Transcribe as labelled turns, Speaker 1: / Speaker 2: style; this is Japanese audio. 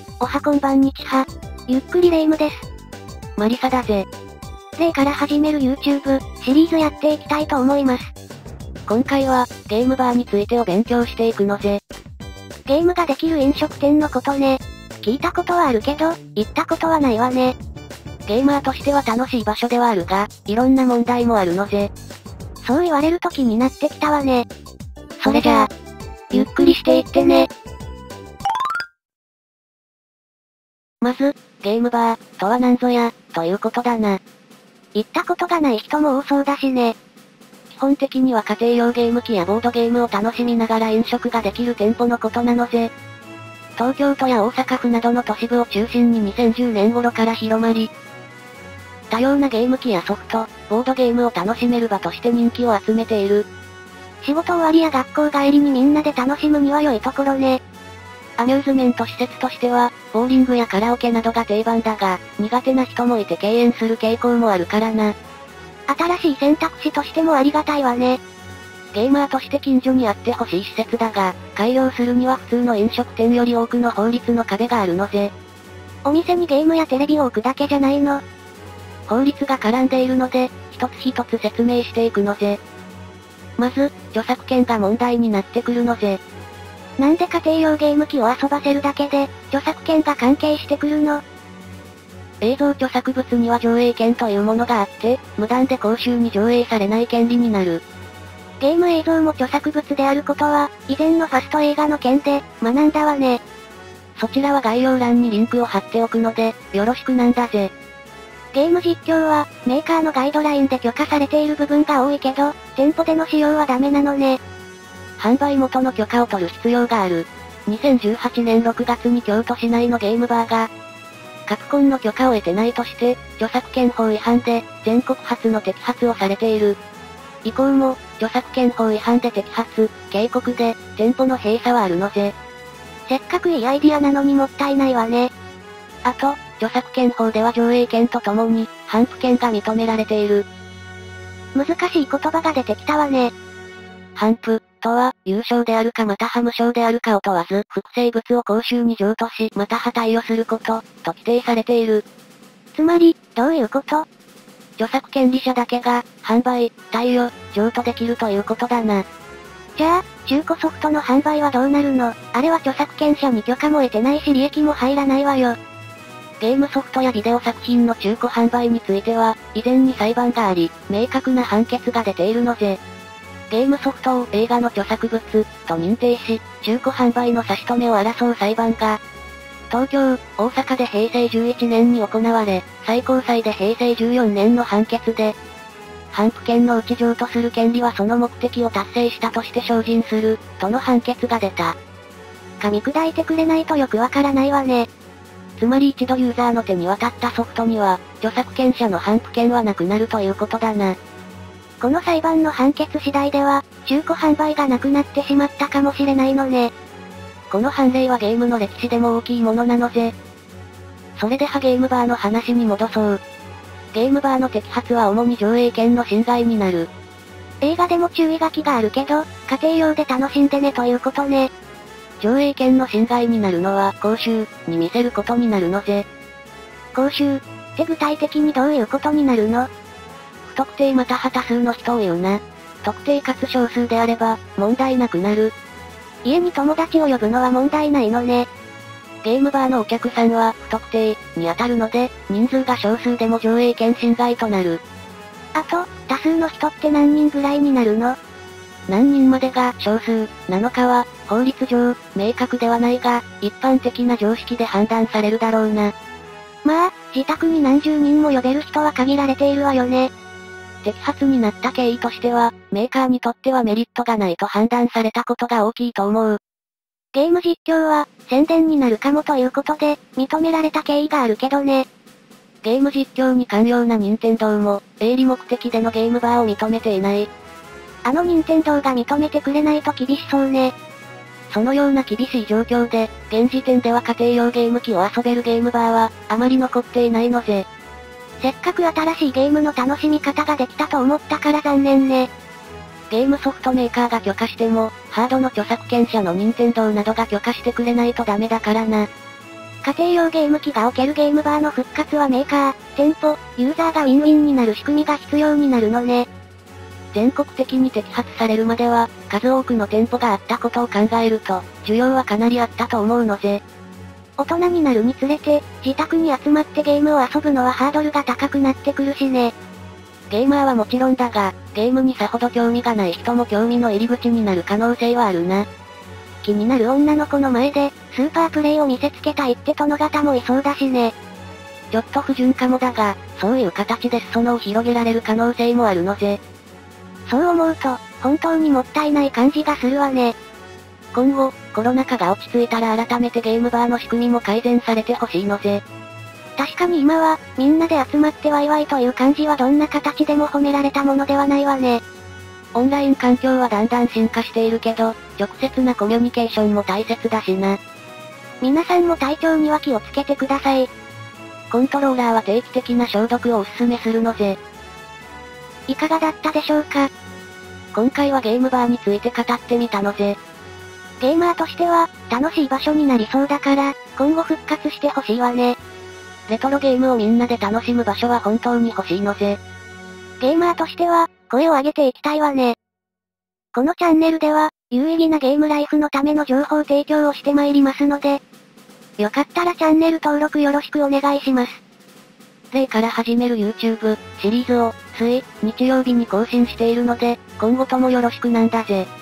Speaker 1: おはこんばんにちは。ゆっくりレ夢ムです。
Speaker 2: マリサだぜ。
Speaker 1: 例から始める YouTube シリーズやっていきたいと思います。
Speaker 2: 今回は、ゲームバーについてを勉強していくのぜ。
Speaker 1: ゲームができる飲食店のことね。聞いたことはあるけど、行ったことはないわね。
Speaker 2: ゲーマーとしては楽しい場所ではあるが、いろんな問題もあるのぜ。
Speaker 1: そう言われると気になってきたわね。
Speaker 2: それじゃあ、ゆっくりしていってね。まず、ゲームバーとは何ぞや、ということだな。
Speaker 1: 行ったことがない人も多そうだしね。
Speaker 2: 基本的には家庭用ゲーム機やボードゲームを楽しみながら飲食ができる店舗のことなのぜ。東京都や大阪府などの都市部を中心に2010年頃から広まり、多様なゲーム機やソフト、ボードゲームを楽しめる場として人気を集めている。
Speaker 1: 仕事終わりや学校帰りにみんなで楽しむには良いところね。
Speaker 2: アミューズメント施設としては、ボーリングやカラオケなどが定番だが、苦手な人もいて敬遠する傾向もあるからな。
Speaker 1: 新しい選択肢としてもありがたいわね。
Speaker 2: ゲーマーとして近所にあってほしい施設だが、開業するには普通の飲食店より多くの法律の壁があるのぜ。
Speaker 1: お店にゲームやテレビを置くだけじゃないの。
Speaker 2: 法律が絡んでいるので、一つ一つ説明していくのぜ。まず、著作権が問題になってくるのぜ。
Speaker 1: なんで家庭用ゲーム機を遊ばせるだけで、著作権が関係してくるの？
Speaker 2: 映像著作物には上映権というものがあって、無断で公衆に上映されない権利になる。
Speaker 1: ゲーム映像も著作物であることは、以前のファスト映画の件で、学んだわね。
Speaker 2: そちらは概要欄にリンクを貼っておくので、よろしくなんだぜ。
Speaker 1: ゲーム実況は、メーカーのガイドラインで許可されている部分が多いけど、店舗での使用はダメなのね。
Speaker 2: 販売元の許可を取る必要がある。2018年6月に京都市内のゲームバーが、カプコンの許可を得てないとして、著作権法違反で、全国初の摘発をされている。以降も、著作権法違反で摘発、警告で、店舗の閉鎖はあるのぜ。
Speaker 1: せっかくいいアイディアなのにもったいないわね。
Speaker 2: あと、著作権法では上映権とともに、頒布権が認められている。
Speaker 1: 難しい言葉が出てきたわね。
Speaker 2: 頒布とは、有償であるかまたは無償であるかを問わず、複製物を公衆に譲渡し、または貸与すること、と規定されている。
Speaker 1: つまり、どういうこと？
Speaker 2: 著作権利者だけが、販売、貸与、譲渡できるということだな。
Speaker 1: じゃあ、中古ソフトの販売はどうなるの？あれは著作権者に許可も得てないし利益も入らないわよ。
Speaker 2: ゲームソフトやビデオ作品の中古販売については、以前に裁判があり、明確な判決が出ているのぜ。ゲームソフトを映画の著作物、と認定し、中古販売の差し止めを争う裁判が、東京、大阪で平成11年に行われ、最高裁で平成14年の判決で、頒布権のうち譲渡する権利はその目的を達成したとして精進する、との判決が出た。
Speaker 1: 噛み砕いてくれないとよくわからないわね。
Speaker 2: つまり一度ユーザーの手に渡ったソフトには、著作権者の頒布権はなくなるということだな。
Speaker 1: この裁判の判決次第では、中古販売がなくなってしまったかもしれないのね。
Speaker 2: この判例はゲームの歴史でも大きいものなのぜ。それではゲームバーの話に戻そう。ゲームバーの摘発は主に上映権の侵害になる。
Speaker 1: 映画でも注意書きがあるけど、家庭用で楽しんでねということね。
Speaker 2: 上映権の侵害になるのは、公衆に見せることになるのぜ。
Speaker 1: 公衆って具体的にどういうことになるの？
Speaker 2: 不特定または多数の人を言うな。特定かつ少数であれば、問題なくなる。
Speaker 1: 家に友達を呼ぶのは問題ないのね。
Speaker 2: ゲームバーのお客さんは不特定に当たるので、人数が少数でも上映権侵害となる。
Speaker 1: あと、多数の人って何人ぐらいになるの？
Speaker 2: 何人までが少数なのかは、法律上、明確ではないが、一般的な常識で判断されるだろうな。
Speaker 1: まあ、自宅に何十人も呼べる人は限られているわよね。
Speaker 2: 摘発になった経緯としては、メーカーにとってはメリットがないと判断されたことが大きいと思う。
Speaker 1: ゲーム実況は、宣伝になるかもということで、認められた経緯があるけどね。
Speaker 2: ゲーム実況に寛容な任天堂も、営利目的でのゲームバーを認めていない。
Speaker 1: あの任天堂が認めてくれないと厳しそうね。
Speaker 2: そのような厳しい状況で、現時点では家庭用ゲーム機を遊べるゲームバーは、あまり残っていないのぜ。
Speaker 1: せっかく新しいゲームの楽しみ方ができたと思ったから残念ね。
Speaker 2: ゲームソフトメーカーが許可しても、ハードの著作権者の任天堂などが許可してくれないとダメだからな。
Speaker 1: 家庭用ゲーム機が置けるゲームバーの復活はメーカー、店舗、ユーザーがウィンウィンになる仕組みが必要になるのね。
Speaker 2: 全国的に摘発されるまでは、数多くの店舗があったことを考えると、需要はかなりあったと思うのぜ。
Speaker 1: 大人になるにつれて、自宅に集まってゲームを遊ぶのはハードルが高くなってくるしね。
Speaker 2: ゲーマーはもちろんだが、ゲームにさほど興味がない人も興味の入り口になる可能性はあるな。
Speaker 1: 気になる女の子の前で、スーパープレイを見せつけたいって殿方もいそうだしね。
Speaker 2: ちょっと不純かもだが、そういう形で裾野を広げられる可能性もあるのぜ。
Speaker 1: そう思うと、本当にもったいない感じがするわね。
Speaker 2: 今後、コロナ禍が落ち着いたら改めてゲームバーの仕組みも改善されてほしいのぜ。
Speaker 1: 確かに今は、みんなで集まってワイワイという感じはどんな形でも褒められたものではないわね。
Speaker 2: オンライン環境はだんだん進化しているけど、直接なコミュニケーションも大切だしな。
Speaker 1: 皆さんも体調には気をつけてください。
Speaker 2: コントローラーは定期的な消毒をおすすめするのぜ。
Speaker 1: いかがだったでしょうか？
Speaker 2: 今回はゲームバーについて語ってみたのぜ。
Speaker 1: ゲーマーとしては、楽しい場所になりそうだから、今後復活してほしいわね。
Speaker 2: レトロゲームをみんなで楽しむ場所は本当に欲しいのぜ。
Speaker 1: ゲーマーとしては、声を上げていきたいわね。このチャンネルでは、有意義なゲームライフのための情報提供をしてまいりますので、よかったらチャンネル登録よろしくお願いします。
Speaker 2: 例から始める YouTube シリーズを、日曜日に更新しているので、今後ともよろしくなんだぜ。